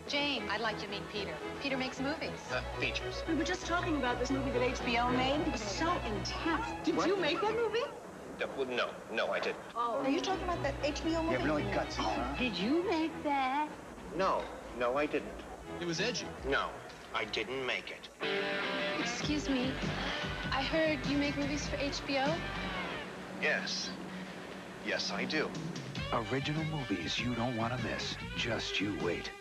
Jane, I'd like to meet Peter. Peter makes movies. Features. We were just talking about this movie that HBO made. It was so intense. Did you make that movie? Well, no, I didn't. Oh. Are you talking about that HBO movie? Yeah, really gutsy, huh? Did you make that? No, I didn't. It was edgy. No, I didn't make it. Excuse me. I heard you make movies for HBO? Yes. Yes, I do. Original movies you don't want to miss. Just you wait.